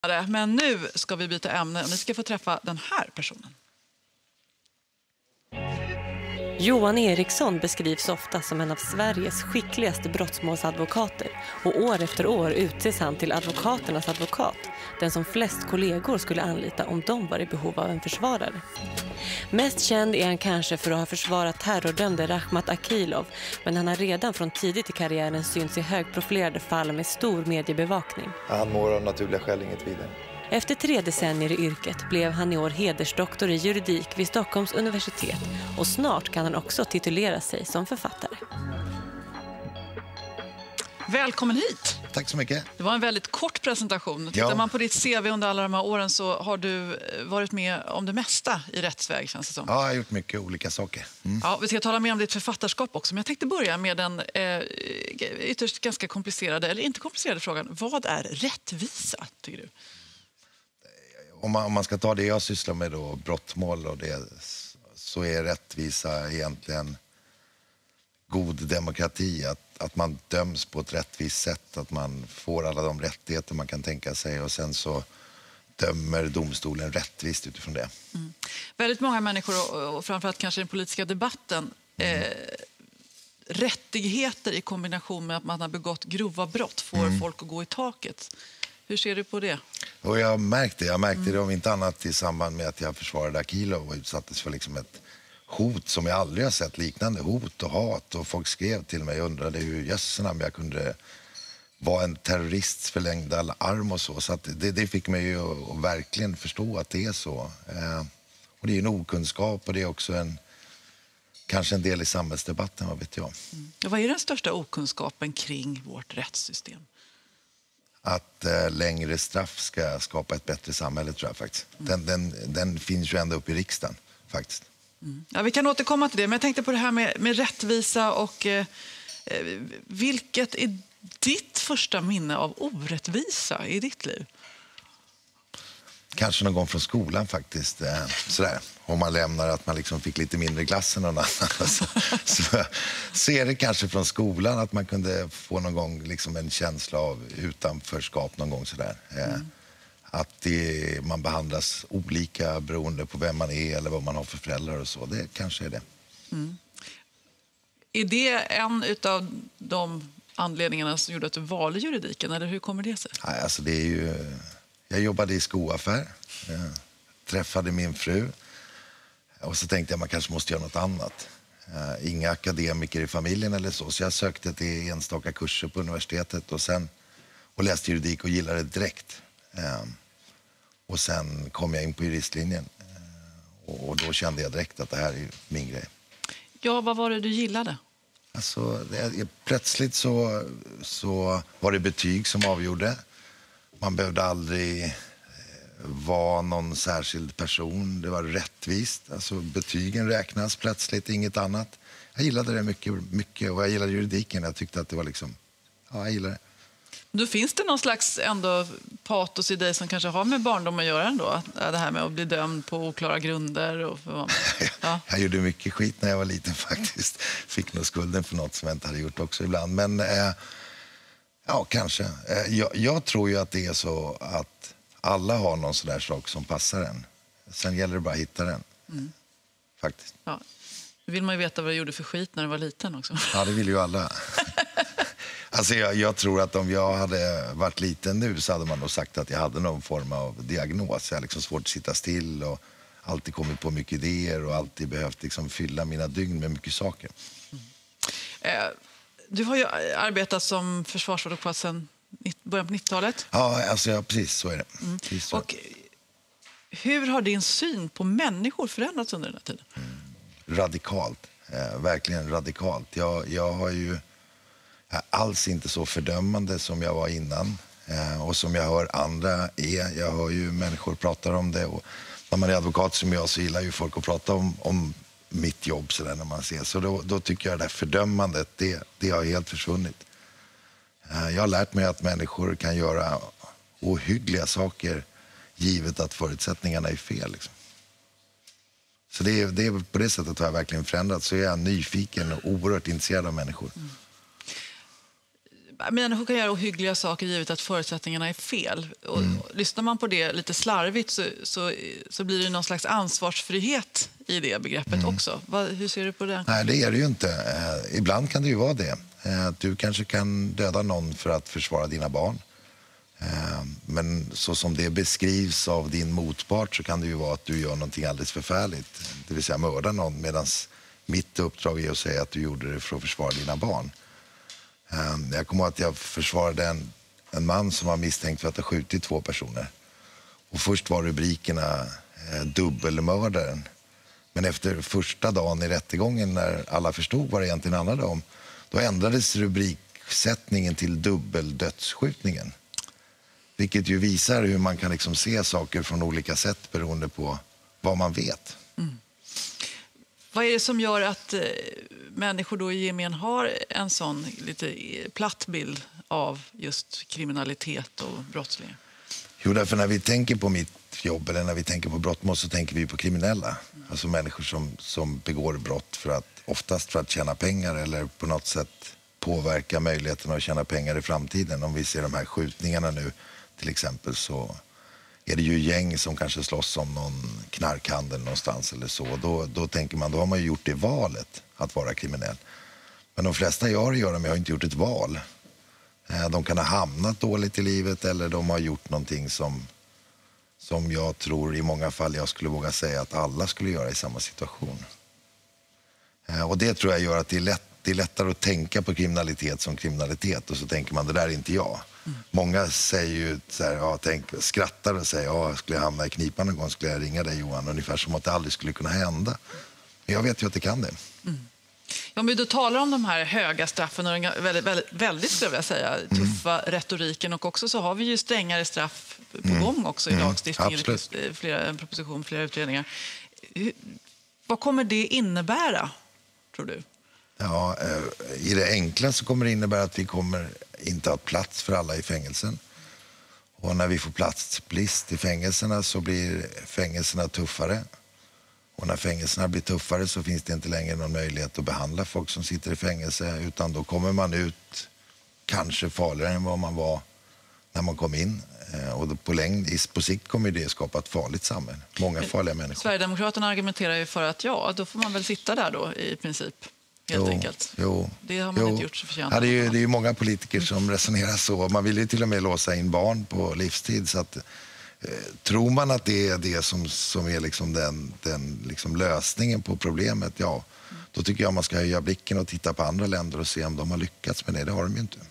Men nu ska vi byta ämne och ni ska få träffa den här personen. Johan Eriksson beskrivs ofta som en av Sveriges skickligaste brottsmålsadvokater och år efter år utses han till advokaternas advokat, den som flest kollegor skulle anlita om de var i behov av en försvarare. Mest känd är han kanske för att ha försvarat terrordömde Rahmat Akilov, men han har redan från tidigt i karriären synts i högprofilerade fall med stor mediebevakning. Han mår av naturliga skäl inget vidare. Efter 3 decennier i yrket blev han i år hedersdoktor i juridik vid Stockholms universitet och snart kan han också titulera sig som författare. Välkommen hit! Tack så mycket. Det var en väldigt kort presentation. Tittar man på ditt CV under alla de här åren så har du varit med om det mesta i rättsväg, känns det som. Ja, jag har gjort mycket olika saker. Ja, vi ska tala mer om ditt författarskap också, men jag tänkte börja med den ytterst ganska komplicerade, eller inte komplicerade frågan. Vad är rättvisa, tycker du? Om man ska ta det jag sysslar med då, brottmål och det, så är rättvisa egentligen god demokrati. Att man döms på ett rättvist sätt, att man får alla de rättigheter man kan tänka sig och sen så dömer domstolen rättvist utifrån det. Väldigt många människor och framförallt kanske den politiska debatten rättigheter i kombination med att man har begått grova brott får folk att gå i taket. Hur ser du på det? Och jag märkte det om inte annat i samband med att jag försvarade Akilov och utsattes för liksom ett hot som jag aldrig har sett liknande. Hot och hat, och folk skrev till mig och undrade hur jösserna jag kunde vara en terrorists förlängda arm och så. Så att det fick mig ju att verkligen förstå att det är så. Och det är en okunskap och det är också kanske en del i samhällsdebatten, vad vet jag. Vad är den största okunskapen kring vårt rättssystem? Att längre straff ska skapa ett bättre samhälle, tror jag faktiskt. Den finns ju ända upp i riksdagen faktiskt. Ja, vi kan återkomma till det, men jag tänkte på det här med rättvisa och vilket är ditt första minne av orättvisa i ditt liv? Kanske någon gång från skolan faktiskt. Sådär. Om man lämnar att man liksom fick lite mindre glass än någon annan. Så är det kanske från skolan att man kunde få någon gång liksom en känsla av utanförskap någon gång sådär. Att man behandlas olika beroende på vem man är eller vad man har för föräldrar och så. Det kanske är det. Är det en av de anledningarna som gjorde att du valde juridiken, eller hur kommer det sig? Nej, alltså det är ju... Jag jobbade i skoaffär, träffade min fru och så tänkte jag man kanske måste göra något annat. Inga akademiker i familjen eller så jag sökte till enstaka kurser på universitetet och läste juridik och gillade det direkt. Och sen kom jag in på juristlinjen och då kände jag direkt att det här är min grej. Ja, vad var det du gillade? Alltså, plötsligt så var det betyg som avgjorde. Man behövde aldrig vara någon särskild person. Det var rättvist. Alltså, betygen räknas plötsligt, inget annat. Jag gillade det mycket och jag gillade juridiken. Jag tyckte att det var liksom... Ja, jag gillade det. Då finns det någon slags ändå patos i dig som kanske har med barndom att göra ändå? Det här med att bli dömd på oklara grunder. Och ja. Jag gjorde mycket skit när jag var liten faktiskt. Fick nog skulden för något som jag inte hade gjort också ibland. Men ja, kanske. Jag tror ju att det är så att alla har någon sån där sak som passar en. Sen gäller det bara att hitta den. Faktiskt. Ja. Nu vill man ju veta vad du gjorde för skit när du var liten också. Ja, det vill ju alla. Alltså jag tror att om jag hade varit liten nu så hade man nog sagt att jag hade någon form av diagnos. Jag har liksom svårt att sitta still och alltid kommit på mycket idéer och alltid behövt liksom fylla mina dygn med mycket saker. Du har ju arbetat som försvarsadvokat sedan början på 90-talet. Ja, alltså, precis så är det. Precis så. Och hur har din syn på människor förändrats under den här tiden? Radikalt. Verkligen radikalt. Jag har ju alls inte så fördömande som jag var innan. Och som jag hör andra är. Jag hör ju människor prata om det. Och när man är advokat som jag så gillar ju folk att prata om mitt jobb så där när man ser. Så då tycker jag det där fördömandet, det har helt försvunnit. Jag har lärt mig att människor kan göra ohyggliga saker givet att förutsättningarna är fel. Liksom. Så det är på det sättet har jag verkligen förändrats. Så jag är nyfiken och oerhört intresserad av människor. Människor kan göra ohyggliga saker givet att förutsättningarna är fel. Och lyssnar man på det lite slarvigt så blir det någon slags ansvarsfrihet i det begreppet också. Hur ser du på det? Nej, det är det ju inte. Ibland kan det ju vara det. Du kanske kan döda någon för att försvara dina barn. Men så som det beskrivs av din motpart så kan det ju vara att du gör någonting alldeles förfärligt. Det vill säga mörda någon, medan mitt uppdrag är att säga att du gjorde det för att försvara dina barn. Jag kommer ihåg att jag försvarade en man som var misstänkt för att ha skjutit 2 personer. Och först var rubrikerna dubbelmördaren. Men efter första dagen i rättegången, när alla förstod vad det egentligen handlade om, då ändrades rubriksättningen till dubbeldödsskjutningen. Vilket ju visar hur man kan liksom se saker från olika sätt beroende på vad man vet. Vad är det som gör att människor då i gemen har en sån lite platt bild av just kriminalitet och brottslingar? Jo, därför när vi tänker på mitt jobb eller när vi tänker på brottmål så tänker vi på kriminella. Alltså människor som begår brott oftast för att tjäna pengar eller på något sätt påverka möjligheten att tjäna pengar i framtiden. Om vi ser de här skjutningarna nu till exempel, så är det ju gäng som kanske slåss om någon knarkhandel någonstans eller så. Då tänker man, då har man ju gjort det valet att vara kriminell. Men de flesta jag har att göra med har inte gjort ett val. De kan ha hamnat dåligt i livet eller de har gjort någonting som jag tror i många fall jag skulle våga säga att alla skulle göra i samma situation. Och det tror jag gör att det är lättare att tänka på kriminalitet som kriminalitet och så tänker man, det där är inte jag. Många säger ju så här, skrattar och säger, skulle jag hamna i knipan någon gång skulle jag ringa dig Johan, ungefär som att det aldrig skulle kunna hända. Men jag vet ju att det kan det. Om vi då talar om de här höga straffen och den väldigt skulle jag säga, tuffa retoriken, och också så har vi ju strängare straff på gång också i lagstiftningen, en proposition, flera utredningar. Vad kommer det innebära, tror du? Ja, i det enkla så kommer det innebära att vi kommer inte ha plats för alla i fängelsen. Och när vi får platsbrist i fängelserna så blir fängelserna tuffare. Och när fängelserna blir tuffare så finns det inte längre någon möjlighet att behandla folk som sitter i fängelse, utan då kommer man ut kanske farligare än vad man var när man kom in. Och på sikt kommer det skapa ett farligt samhälle. Många farliga människor. Sverigedemokraterna argumenterar ju för att då får man väl sitta där då i princip. Helt enkelt. Det har man inte gjort så förtjänt. Det är ju många politiker som resonerar så. Man vill ju till och med låsa in barn på livstid. Så att, tror man att det är det som är liksom den liksom lösningen på problemet, då tycker jag man ska höja blicken och titta på andra länder och se om de har lyckats med det. Det har de ju inte.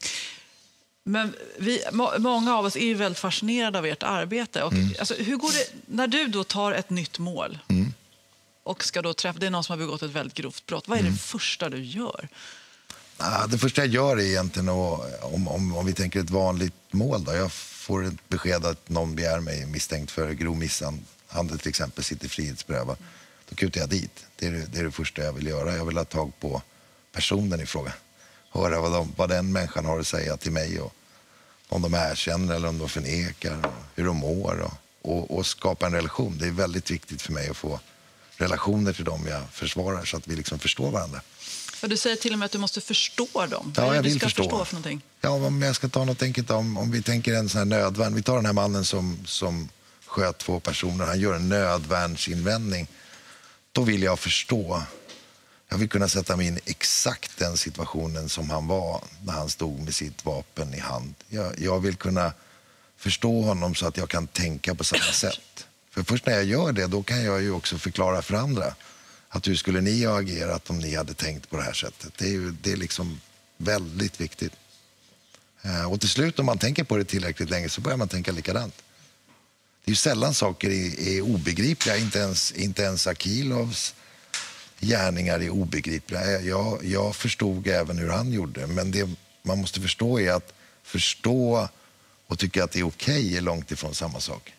Men många av oss är ju väldigt fascinerade av ert arbete. Och, alltså, hur går det när du då tar ett nytt mål och ska då träffa, det är någon som har begått ett väldigt grovt brott. Vad är det första du gör? Det första jag gör är egentligen om vi tänker ett vanligt mål. Då. Jag får ett besked att någon begär mig misstänkt för grov misshandel till exempel, sitter frihetsberövad. Då kutar jag dit. Det är det första jag vill göra. Jag vill ha tag på personen i fråga. Höra vad den människan har att säga till mig. Och om de erkänner eller om de förnekar. Och hur de mår. Och skapa en relation. Det är väldigt viktigt för mig att få relationer till dem jag försvarar så att vi liksom förstår varandra. Och du säger till och med att du måste förstå dem. Ja, jag vill förstå för någonting? Ja, om jag ska ta något enkelt om vi tänker en sån här nödvärn. Vi tar den här mannen som sköt 2 personer. Han gör en nödvärnsinvändning. Då vill jag förstå. Jag vill kunna sätta mig in exakt den situationen som han var när han stod med sitt vapen i hand. Jag vill kunna förstå honom så att jag kan tänka på samma sätt. För först när jag gör det, då kan jag ju också förklara för andra att hur skulle ni ha agerat om ni hade tänkt på det här sättet. Det är liksom väldigt viktigt. Och till slut, om man tänker på det tillräckligt länge, så börjar man tänka likadant. Det är ju sällan saker är obegripliga. Inte ens Akilovs gärningar är obegripliga. Jag förstod även hur han gjorde. Men det man måste förstå är att förstå och tycka att det är okej är långt ifrån samma sak.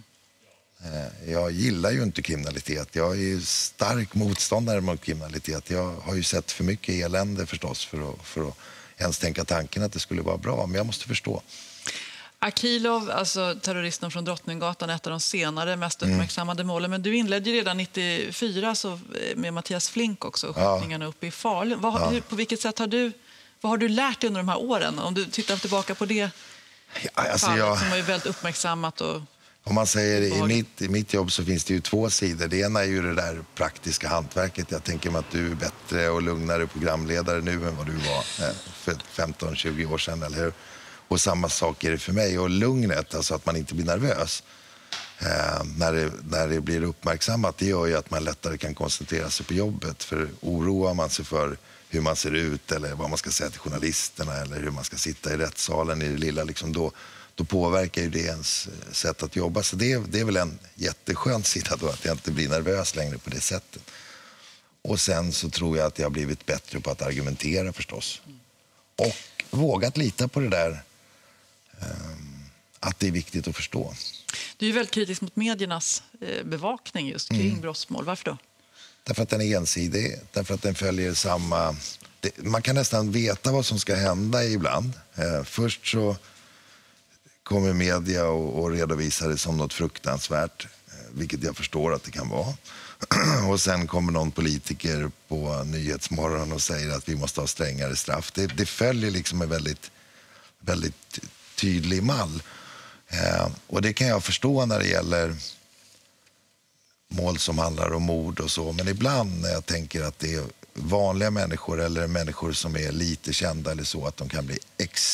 Jag gillar ju inte kriminalitet. Jag är ju stark motståndare mot kriminalitet. Jag har ju sett för mycket elände förstås för att ens tänka tanken att det skulle vara bra. Men jag måste förstå. Akilov, alltså terroristen från Drottninggatan, ett av de senare mest uppmärksammade målen. Men du inledde ju redan 94 med Mattias Flink också, skjutningarna uppe i Falun. På vilket sätt har du Vad har du lärt dig under de här åren? Om du tittar tillbaka på det fallet som var ju väldigt uppmärksammat. Om man säger i mitt jobb så finns det ju två sidor. Det ena är ju det där praktiska hantverket. Jag tänker mig att du är bättre och lugnare programledare nu än vad du var för 15-20 år sedan, eller hur? Och samma sak är det för mig. Och lugnet, alltså att man inte blir nervös när det blir uppmärksammat, det gör ju att man lättare kan koncentrera sig på jobbet. För oroar man sig för hur man ser ut eller vad man ska säga till journalisterna eller hur man ska sitta i rättssalen i det lilla, liksom då påverkar ju det ens sätt att jobba. Så det är väl en jätteskön sida då, att jag inte blir nervös längre på det sättet. Och sen så tror jag att jag har blivit bättre på att argumentera förstås. Och vågat lita på det där att det är viktigt att förstå. Du är ju väldigt kritisk mot mediernas bevakning just kring brottsmål. Varför då? Därför att den är ensidig, därför att den följer samma... Man kan nästan veta vad som ska hända ibland. Först så kommer media och redovisar det som något fruktansvärt, vilket jag förstår att det kan vara. Och sen kommer någon politiker på Nyhetsmorgon och säger att vi måste ha strängare straff. Det följer liksom en väldigt, väldigt tydlig mall. Och det kan jag förstå när det gäller mål som handlar om mord och så. Men ibland när jag tänker att det är vanliga människor eller människor som är lite kända eller så, att de kan bli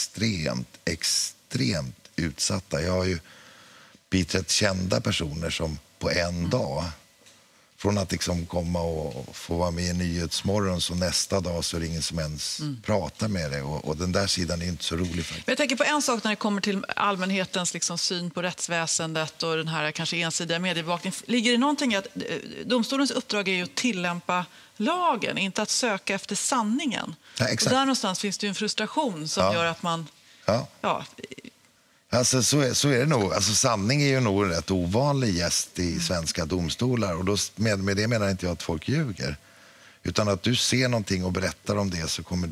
extremt utsatta. Jag har ju biträtt kända personer som på en dag, från att liksom komma och få vara med i Nyhetsmorgon, så nästa dag så är det ingen som ens pratar med det. Och den där sidan är inte så rolig faktiskt. Jag tänker på en sak när det kommer till allmänhetens liksom syn på rättsväsendet och den här kanske ensidiga mediebevakningen. Ligger det någonting i att domstolens uppdrag är ju att tillämpa lagen, inte att söka efter sanningen? Ja, exakt. Och där någonstans finns det ju en frustration som gör att man... Alltså, så är det nog. Alltså, sanning är ju nog en rätt ovanlig gäst i svenska domstolar. Och då, med det menar inte jag att folk ljuger. Utan att du ser någonting och berättar om det, så kommer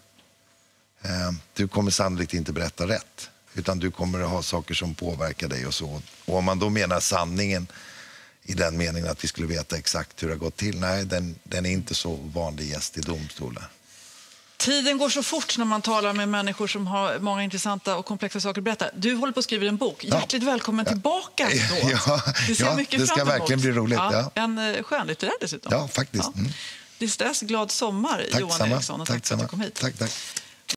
du kommer sannolikt inte berätta rätt. Utan du kommer att ha saker som påverkar dig och så. Och om man då menar sanningen i den meningen att vi skulle veta exakt hur det har gått till. Nej, den är inte så vanlig gäst i domstolar. Tiden går så fort när man talar med människor som har många intressanta och komplexa saker att berätta. Du håller på att skriva en bok. Hjärtligt välkommen tillbaka då. Det ser mycket det ska fram emot. Verkligen bli roligt. En skönlitterär dessutom. Ja, faktiskt. Tills dess, glad sommar, Tack Johan samma. Eriksson. Och tack för att du kom hit. Tack.